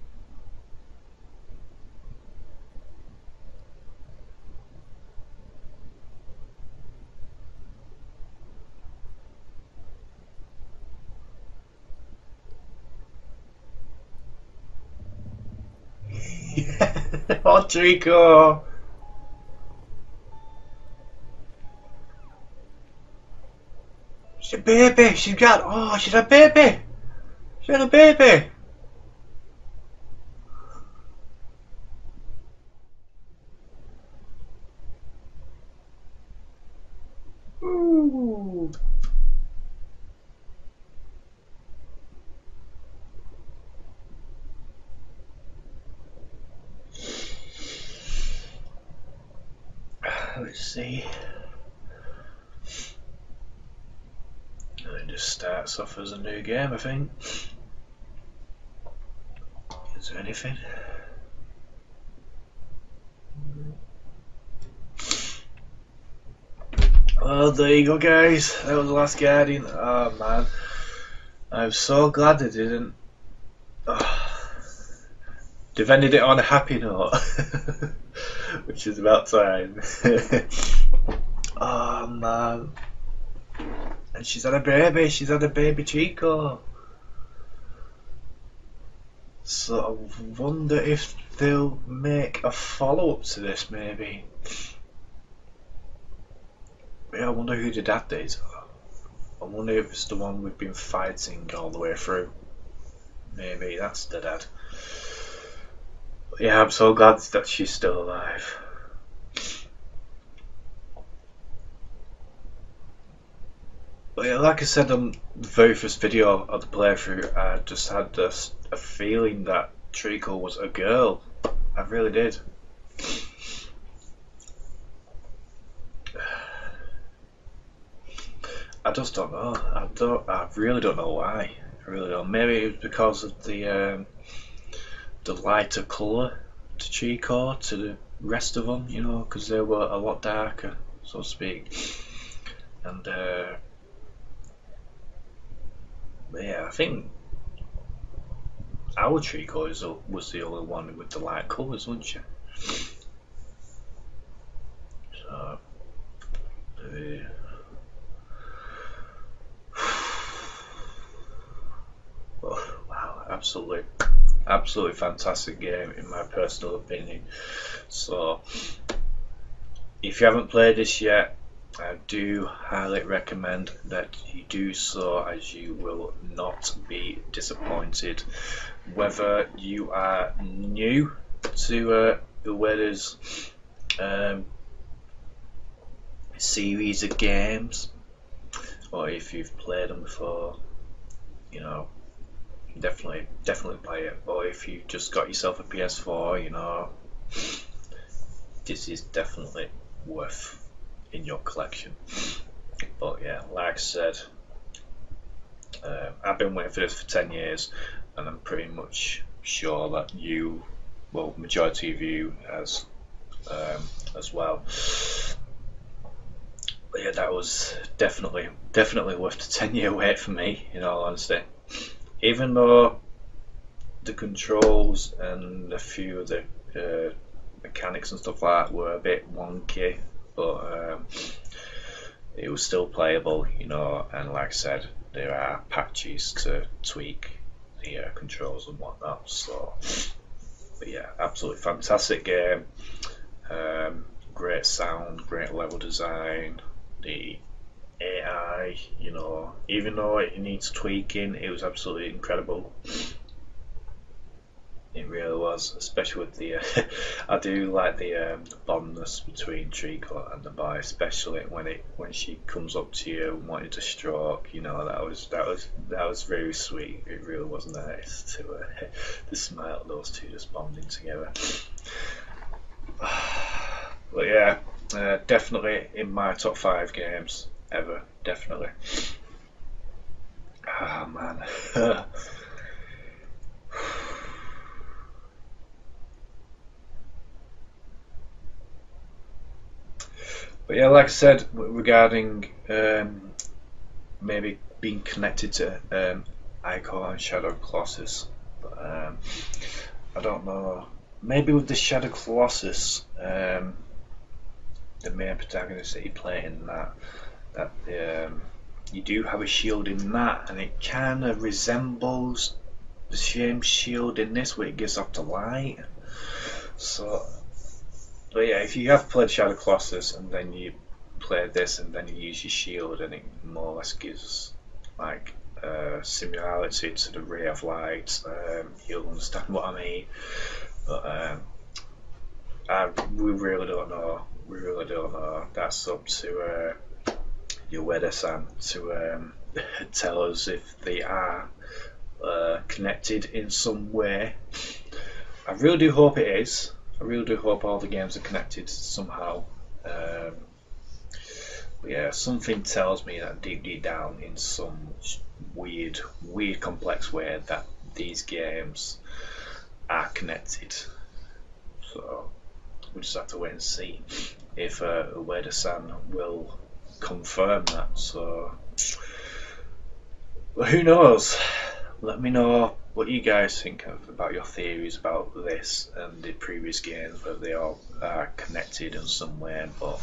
Oh, Trico! She's a baby! She's got. Oh, she's a baby! She's a baby! Ooh! Let's see. It just starts off as a new game, I think. Is there anything? Well, there you go, guys. That was the last Guardian. Oh man, I'm so glad they didn't. Oh. They've ended it on a happy note. Which is about time. Oh man. And she's had a baby, she's had a baby Trico. So I wonder if they'll make a follow-up to this, maybe. Yeah, I wonder who the dad is. I wonder if it's the one we've been fighting all the way through. Maybe that's the dad. But yeah, I'm so glad that she's still alive. But yeah, like I said on the very first video of the playthrough, I just had this, a feeling that Trico was a girl. I really did. I just don't know. I don't. I really don't know why. I really don't. Maybe it was because of the um, the lighter colour to Trico to the rest of them, you know, because they were a lot darker, so to speak. And uh, but yeah, I think our Trico is, was the only one with the light colours, wasn't she? So, uh, oh, wow, absolutely, absolutely fantastic game in my personal opinion. So, if you haven't played this yet, I do highly recommend that you do so, as you will not be disappointed. Whether you are new to uh, the Weathers um, series of games, or if you've played them before, you know, definitely, definitely play it. Or if you've just got yourself a P S four, you know, this is definitely worth in your collection. But yeah, like I said, uh, I've been waiting for this for ten years, and I'm pretty much sure that you, well, majority of you as um, as well. But yeah, that was definitely definitely worth the ten year wait for me, in all honesty. Even though the controls and a few of the uh, mechanics and stuff like that were a bit wonky, but um, it was still playable, you know. And like I said, there are patches to tweak the uh, controls and whatnot. So, but yeah, absolutely fantastic game. Um, great sound, great level design. The A I, you know, even though it needs tweaking, it was absolutely incredible. It really was, especially with the. Uh, I do like the, um, the bondness between Trico and the boy, especially when it when she comes up to you and wanted to stroke. You know, that was that was that was very sweet. It really was nice to uh, to smile at those two just bonding together. But yeah, uh, definitely in my top five games ever. Definitely. Ah, oh, man. But yeah, like I said, regarding um, maybe being connected to um, Ico and Shadow Colossus, but, um, I don't know. Maybe with the Shadow Colossus, um, the main protagonist that you play in that, that um, you do have a shield in that, and it kind of resembles the same shield in this, where it gives off the light. So. But yeah, if you have played Shadow Colossus and then you play this and then you use your shield, and it more or less gives like uh, similarity to the ray of light, um, you'll understand what I mean. But um, I, we really don't know. We really don't know. That's up to uh, your Ueda-san to um, tell us if they are uh, connected in some way. I really do hope it is. I really do hope all the games are connected somehow. Um, but yeah, something tells me that deep, deep down, in some weird, weird, complex way, that these games are connected. So we just have to wait and see if uh, Ueda-san will confirm that. So, well, who knows? Let me know what you guys think of, about your theories about this and the previous games, whether they all are connected in some way. But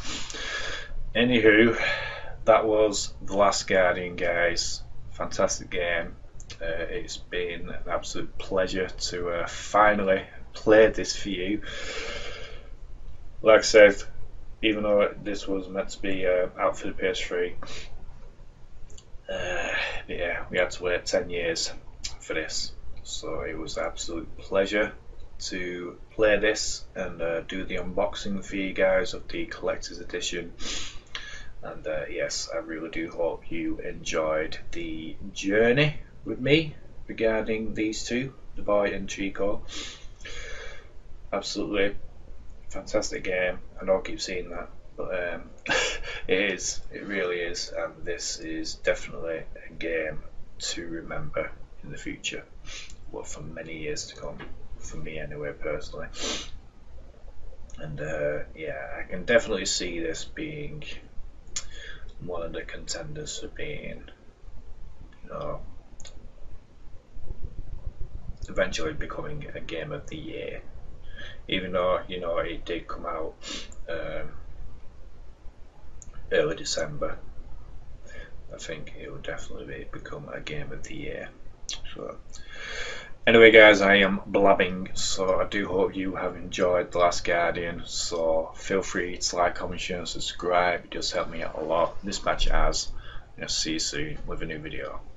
anywho, that was The Last Guardian, guys. Fantastic game. Uh, it's been an absolute pleasure to uh, finally play this for you. Like I said, even though this was meant to be uh, out for the P S three, uh, yeah, we had to wait ten years for this. So it was an absolute pleasure to play this and uh, do the unboxing for you guys of the collector's edition. And uh, yes, I really do hope you enjoyed the journey with me regarding these two, the boy and Trico. Absolutely fantastic game. I know I keep saying that, but um, it is, it really is, and this is definitely a game to remember in the future, well, for many years to come, for me anyway, personally. And uh, yeah, I can definitely see this being one of the contenders for being, you know, eventually becoming a game of the year. Even though, you know, it did come out um, early December, I think it will definitely be, become a game of the year. So anyway guys, I am blabbing, so I do hope you have enjoyed The Last Guardian. So feel free to like, comment, share and subscribe. It does help me out a lot. This match has. I'll see you soon with a new video.